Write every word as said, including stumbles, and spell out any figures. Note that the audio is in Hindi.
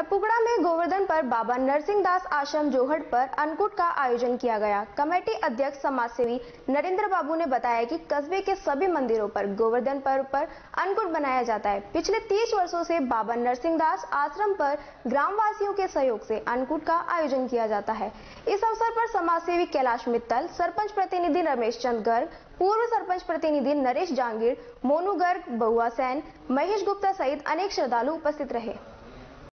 बरपुगड़ा में गोवर्धन पर बाबा नरसिंह दास आश्रम जोहड़ पर अन्नकूट का आयोजन किया गया। कमेटी अध्यक्ष समाजसेवी नरेंद्र बाबू ने बताया कि कस्बे के सभी मंदिरों पर गोवर्धन पर्व पर अन्नकूट बनाया जाता है। पिछले तीस वर्षों से बाबा नरसिंह दास आश्रम पर ग्रामवासियों के सहयोग से अन्नकूट का आयोजन किया जाता है। इस अवसर पर समाजसेवी कैलाश मित्तल, सरपंच प्रतिनिधि रमेश चंद गर्ग, पूर्व सरपंच प्रतिनिधि नरेश जांगीर, मोनू गर्ग, बहुआ सैन, महेश गुप्ता सहित अनेक श्रद्धालु उपस्थित रहे।